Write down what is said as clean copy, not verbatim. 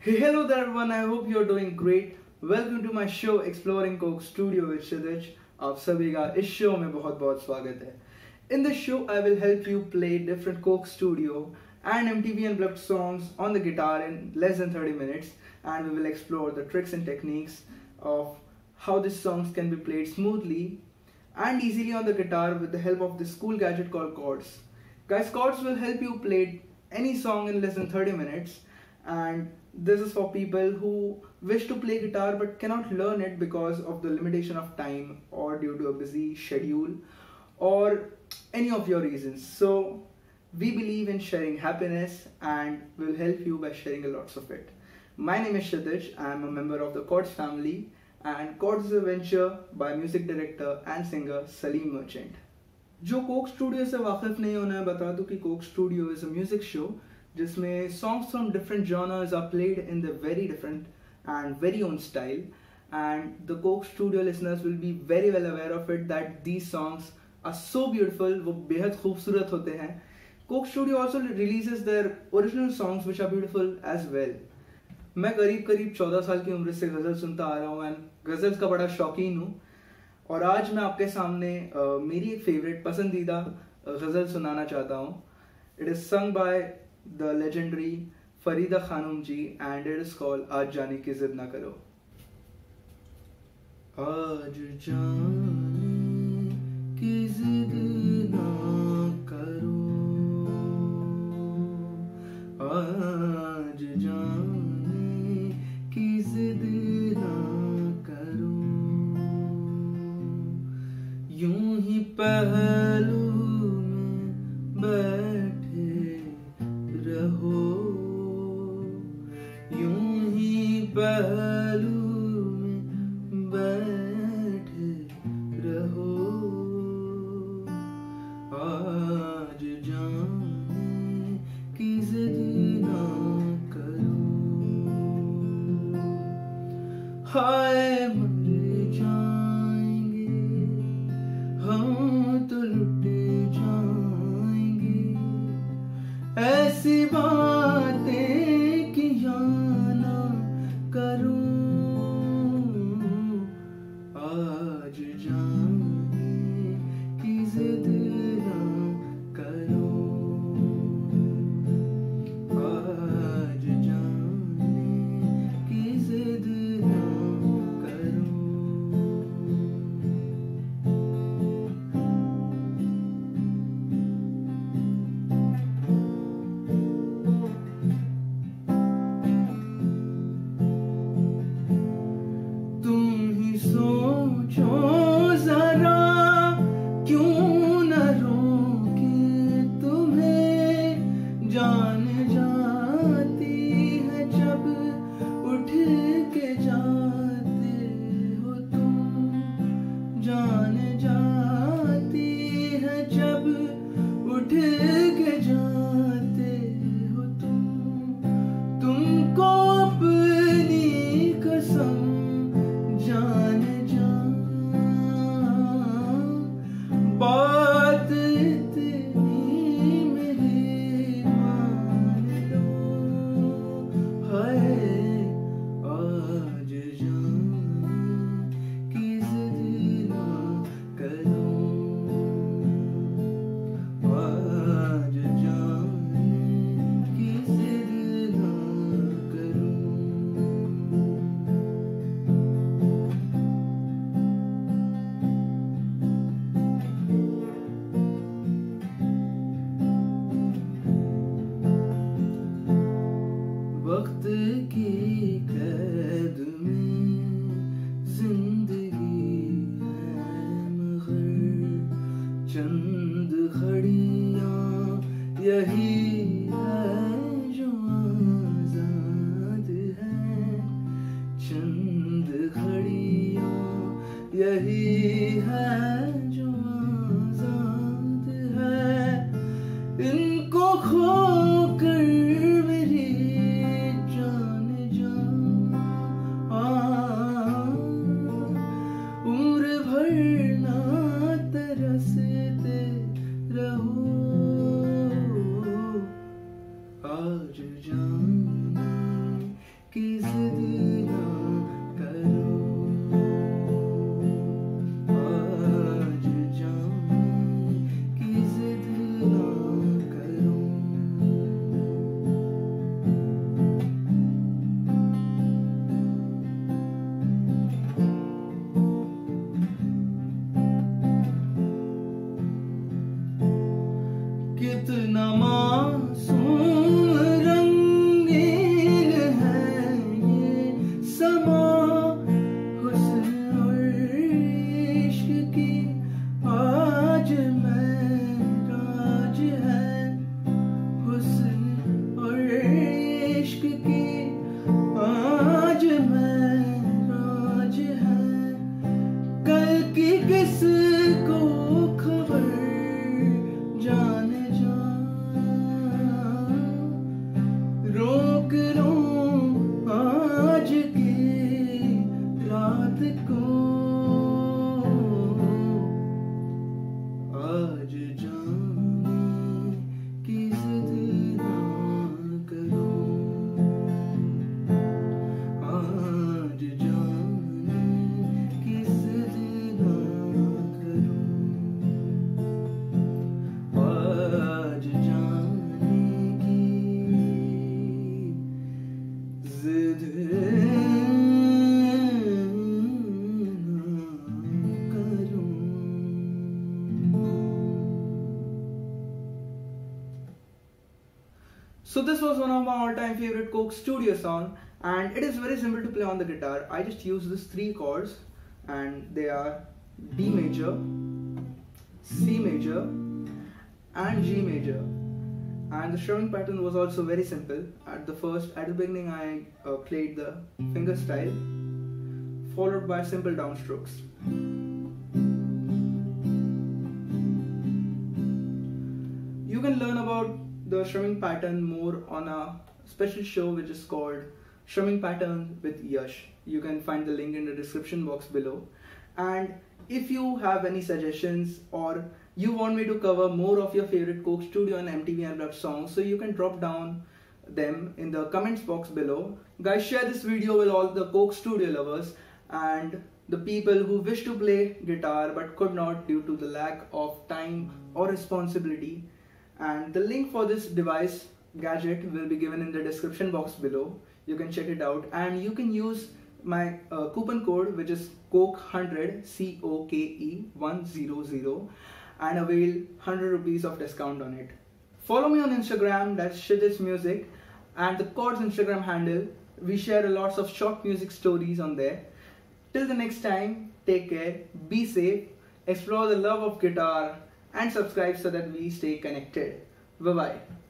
Hey, hello there everyone, I hope you're doing great. Welcome to my show Exploring Coke Studio with Kshitij. आप सभी का इस show में बहुत बहुत स्वागत है. In this show, I will help you play different Coke Studio and MTV Unplugged songs on the guitar in less than 30 minutes, and we will explore the tricks and techniques of how these songs can be played smoothly and easily on the guitar with the help of this cool gadget called Chordz. Guys, Chordz will help you play any song in less than 30 minutes, and this is for people who wish to play guitar but cannot learn it because of the limitation of time or due to a busy schedule or any of your reasons. So we believe in sharing happiness and will help you by sharing a lots of it. My name is Kshitij. I am a member of the Chordz family, and Chordz is a venture by music director and singer Salim Merchant. जो Coke Studio से वाकिफ नहीं होना है, बता दूं कि Coke Studio is a music show जिसमें songs from different genres are played in the very different and very own style, and the Coke Studio listeners will be very well aware of it that these songs are so beautiful, वो बेहद खूबसूरत होते हैं. Coke Studio also releases their original songs which are beautiful as well. मैं करीब 14 साल की उम्र से गज़ल सुनता आ रहा हूँ एंड गज़ल्स का बड़ा शौकीन हूँ, और आज मैं आपके सामने मेरी एक फेवरेट पसंदीदा गज़ल सुनाना चाहता हूँ. It is sung by the legendary Farida Khanam ji and it is called आज जाने की जिद ना करो. आज जाने की जिद ना करो, आज जाने की जिद ना करो, यूं ही पहलू में बैठे रहो, यूं ही पहलू में बैठे रहो, आज जाने की जिद ना करो. हाय मर जाएंगे हम तो लुट जाएंगे, ऐसी बातें किया ना करो, आज जाने की जिद ना करो, आज जाने की जिद ना करो. सोचो जरा क्यों न रोके तुम्हें, जान जाती है जब उठ के जाते हो तुम, जान जाती है जब उठ के जाते हो तुम, तुमको अपनी कसम जान जान बात इतनी मेरी मान लो, हाय आज जाने की जिद ना करो, आज जाने की जिद ना करो. वक्त की कैद में जिंदगी है मगर, चंद घड़ियां यही है जो आजाद है, चंद घड़ियां यही है जो आजाद है, इनको खोकर मेरी उम्र भर ना तरसते रहो, आज जाने की मासूम रंगीन है ये समा, हुस्न और इश्क की आज महराज है, हुस्न और इश्क की आज महराज है। कल की किसको खबर जाने जा, रोक लो आज की रात को, आज जाने की जिद ना करो, आज जाने की जिद ना करो, आज जाने की जिद ना करो। So this was one of my all-time favorite Coke Studio song, and it is very simple to play on the guitar. I just use these 3 chords, and they are D major, C major, and G major. And the strumming pattern was also very simple. At the beginning I played the finger style, followed by simple downstrokes. You can learn about the strumming pattern more on a special show which is called Strumming Pattern with Yash. You can find the link in the description box below. And if you have any suggestions or you want me to cover more of your favorite Coke Studio and MTV Unplugged songs, so you can drop down them in the comments box below. Guys, share this video with all the Coke Studio lovers and the people who wish to play guitar but could not due to the lack of time or responsibility. And the link for this device gadget will be given in the description box below. You can check it out, and you can use my coupon code, which is COKE100 COKE100, and avail 100 rupees of discount on it. Follow me on Instagram, that's Kshitij Music, and the Chordz Instagram handle. We share lots of short music stories on there. Till the next time, take care, be safe, explore the love of guitar, and subscribe so that we stay connected. Bye bye.